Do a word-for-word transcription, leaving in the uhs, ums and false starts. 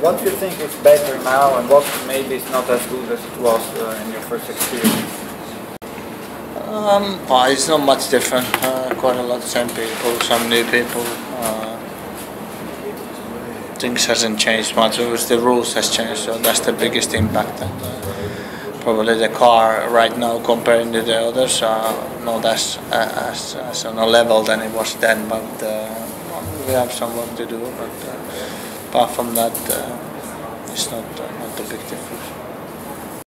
What do you think is better now, and what maybe is not as good as it was uh, in your first experience? Um, well, it's not much different. Uh, quite a lot of same people, some new people. Uh, things hasn't changed much. It was the rules has changed, so that's the biggest impact. And, uh, probably the car right now, comparing to the others, are not as, uh, as as on a level than it was then. But uh, we have some work to do. But uh, apart from that, uh, it's not uh, not a big difference.